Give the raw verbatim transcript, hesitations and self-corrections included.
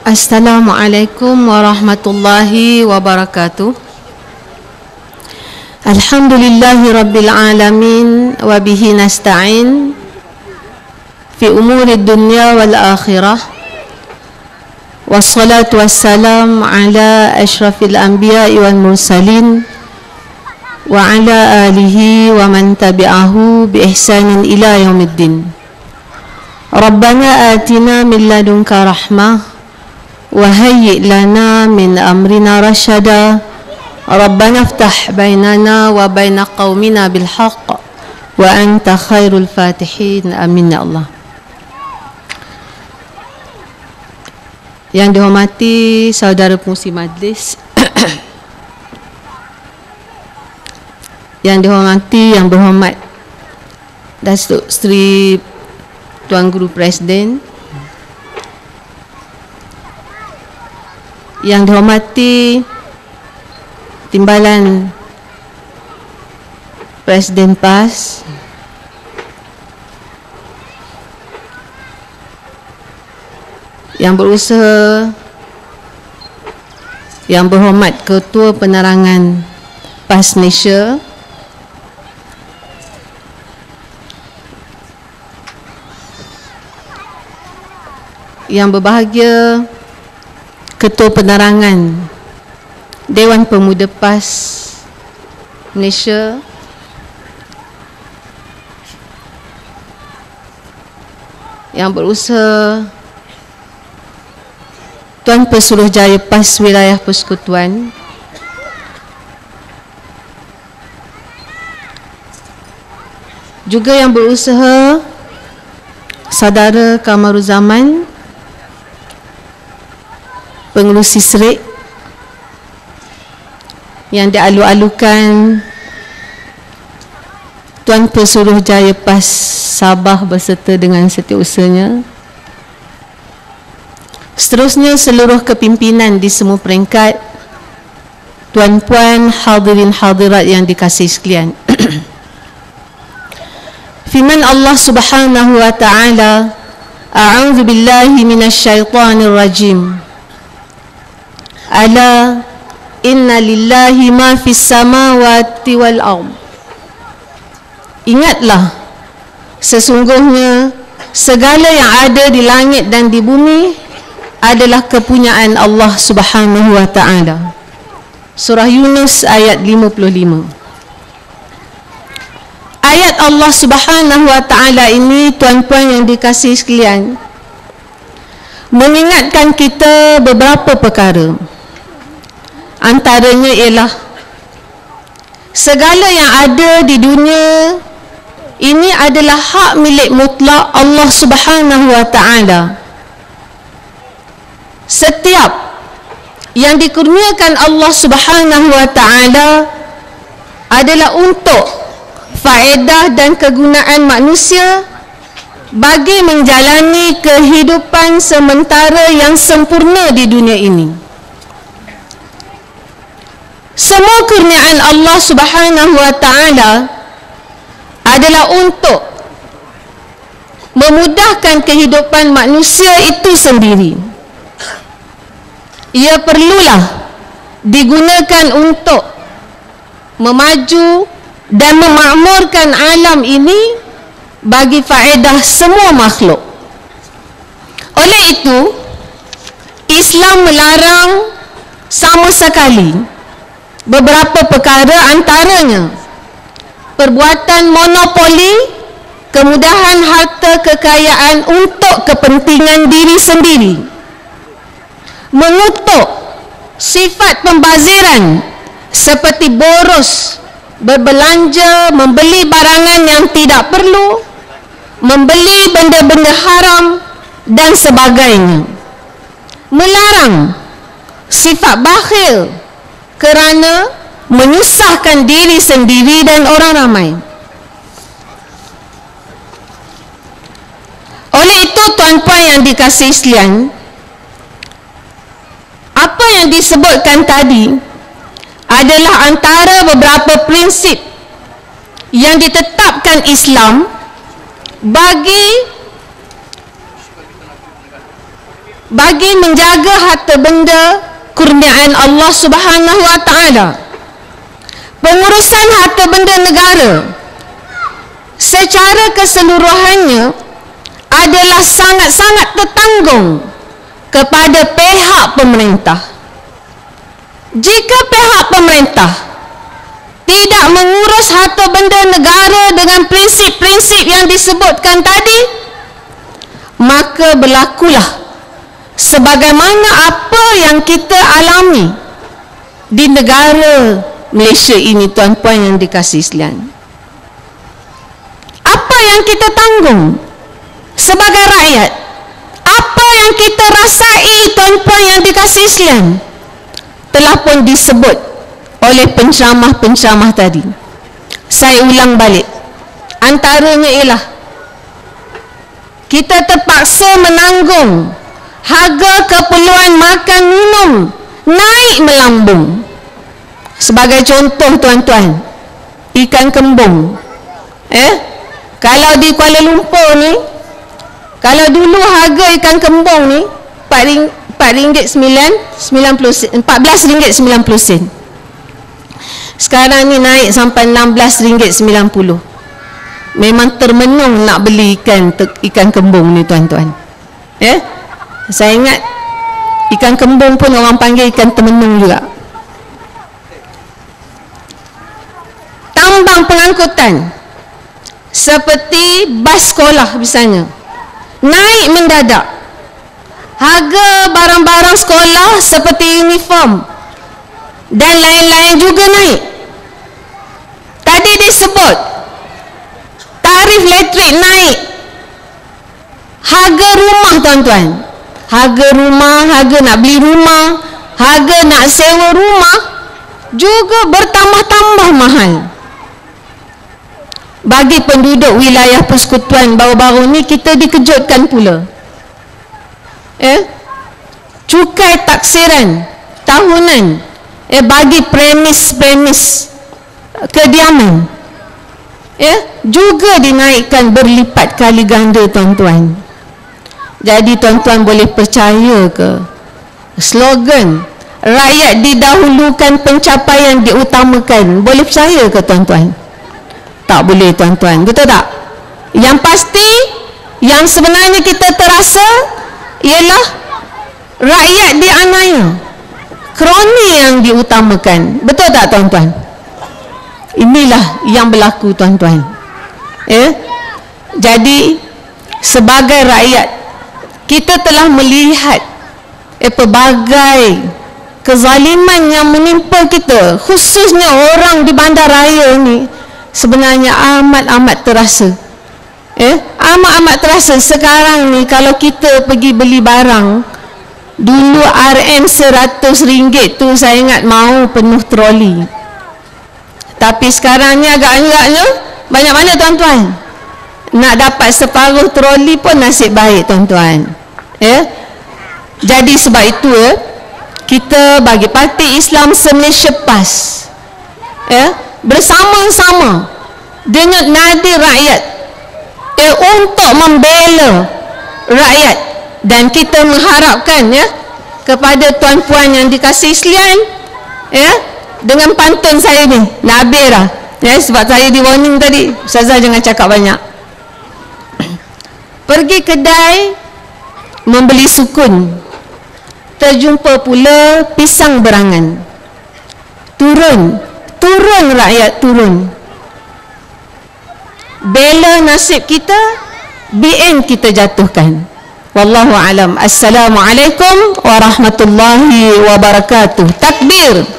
Assalamualaikum warahmatullahi wabarakatuh. Alhamdulillahi rabbil alamin wa bihi nasta'in fi umuri dunya wal akhirah. Wassalatu wassalam ala asyrafil anbiya'i wal mursalin wa ala alihi wa man tabi'ahu bi ihsanin ila yaumiddin. Rabbana atina min ladunka rahmah وهيئ لنا من أمرنا رشدا ربنا افتح بيننا وبين قومنا بالحق وأنت خير الفاتحين آمين يا الله. Yang dihormati saudara pengurusi majlis, yang dihormati yang berhormat Datuk Seri Tuan Guru Presiden, yang dihormati Timbalan Presiden P A S, yang berusaha, yang berhormat Ketua Penerangan P A S Malaysia, yang berbahagia Ketua Penerangan Dewan Pemuda P A S Malaysia, yang berusaha Tuan Pesuruhjaya P A S Wilayah Persekutuan, juga yang berusaha Saudara Kamaruzaman Pengerusi Serik, yang dialu-alukan Tuan Pesuruhjaya P A S Sabah beserta dengan setiausahanya. Seterusnya seluruh kepimpinan di semua peringkat, tuan-puan, hadirin hadirat yang dikasihi sekalian. Firman Allah Subhanahu wa taala, A'udzu billahi minasyaitonir rajim. Ala inna lillahi ma fis samawati wal ard. Ingatlah, sesungguhnya segala yang ada di langit dan di bumi adalah kepunyaan Allah Subhanahu wa taala. Surah Yunus ayat lima puluh lima. Ayat Allah Subhanahu wa taala ini, tuan-puan yang dikasihi sekalian, mengingatkan kita beberapa perkara. Antaranya ialah segala yang ada di dunia ini adalah hak milik mutlak Allah Subhanahu wa taala. Setiap yang dikurniakan Allah Subhanahu wa taala adalah untuk faedah dan kegunaan manusia bagi menjalani kehidupan sementara yang sempurna di dunia ini. Semua kurniaan Allah Subhanahu wa taala adalah untuk memudahkan kehidupan manusia itu sendiri. Ia perlulah digunakan untuk memaju dan memakmurkan alam ini bagi faedah semua makhluk. Oleh itu, Islam melarang sama sekali beberapa perkara, antaranya perbuatan monopoli kemudahan harta kekayaan untuk kepentingan diri sendiri, mengutuk sifat pembaziran seperti boros, berbelanja, membeli barangan yang tidak perlu, membeli benda-benda haram dan sebagainya, melarang sifat bakhil kerana menyusahkan diri sendiri dan orang ramai. Oleh itu, tuan-puan yang dikasihi sekalian, apa yang disebutkan tadi adalah antara beberapa prinsip yang ditetapkan Islam bagi bagi menjaga harta benda kurniaan Allah Subhanahu wa taala. Pengurusan harta benda negara secara keseluruhannya adalah sangat-sangat tertanggung kepada pihak pemerintah. Jika pihak pemerintah tidak mengurus harta benda negara dengan prinsip-prinsip yang disebutkan tadi, maka berlakulah sebagaimana apa yang kita alami di negara Malaysia ini, tuan-puan yang dikasihi sekalian. Apa yang kita tanggung sebagai rakyat, apa yang kita rasai, tuan-puan yang dikasihi sekalian, telah pun disebut oleh penceramah-penceramah tadi. Saya ulang balik, antaranya ialah kita terpaksa menanggung harga keperluan makan minum naik melambung. Sebagai contoh, tuan-tuan, ikan kembung. Eh, kalau di Kuala Lumpur ni, kalau dulu harga ikan kembung ni empat ringgit sembilan puluh sen, empat belas ringgit sembilan puluh sen. Sekarang ni naik sampai enam belas ringgit sembilan puluh. Memang termenung nak beli ikan ikan kembung ni, tuan-tuan. Eh, saya ingat ikan kembung pun orang panggil ikan termenung juga. Tambang pengangkutan seperti bas sekolah misalnya naik mendadak. Harga barang-barang sekolah seperti uniform dan lain-lain juga naik. Tadi disebut tarif elektrik naik. Harga rumah, tuan-tuan, harga rumah, harga nak beli rumah, harga nak sewa rumah juga bertambah-tambah mahal. Bagi penduduk wilayah persekutuan baru-baru ni, kita dikejutkan pula. Eh, cukai taksiran tahunan eh bagi premis-premis kediaman eh juga dinaikkan berlipat kali ganda, tuan-tuan. Jadi tuan-tuan boleh percaya ke slogan rakyat didahulukan, pencapaian diutamakan? Boleh percaya ke, tuan-tuan? Tak boleh, tuan-tuan. Betul tak? Yang pasti, yang sebenarnya kita terasa ialah rakyat dianiaya, kroni yang diutamakan. Betul tak, tuan-tuan? Inilah yang berlaku, tuan-tuan. Eh? Jadi sebagai rakyat, kita telah melihat eh, pelbagai kezaliman yang menimpa kita, khususnya orang di bandaraya ni. Sebenarnya amat-amat terasa. Eh, amat-amat terasa. Sekarang ni kalau kita pergi beli barang, dulu R M seratus ringgit tu saya ingat mau penuh troli. Tapi sekarang ni agak-agaknya banyak mana, tuan-tuan? Nak dapat separuh troli pun nasib baik, tuan-tuan. Eh? Jadi sebab itu eh, kita bagi Parti Islam Se-Malaysia PAS eh, bersama-sama dengan nadi rakyat eh, untuk membela rakyat. Dan kita mengharapkan ya kepada tuan-puan yang dikasihi sekalian ya, dengan pantun saya ni Nabira ya, sebab saya di warning tadi, Ustazah jangan cakap banyak. Pergi kedai membeli sukun, terjumpa pula pisang berangan. Turun, turun rakyat, turun. Bela nasib kita, B N kita jatuhkan. Wallahu alam. Assalamualaikum warahmatullahi wabarakatuh. Takbir.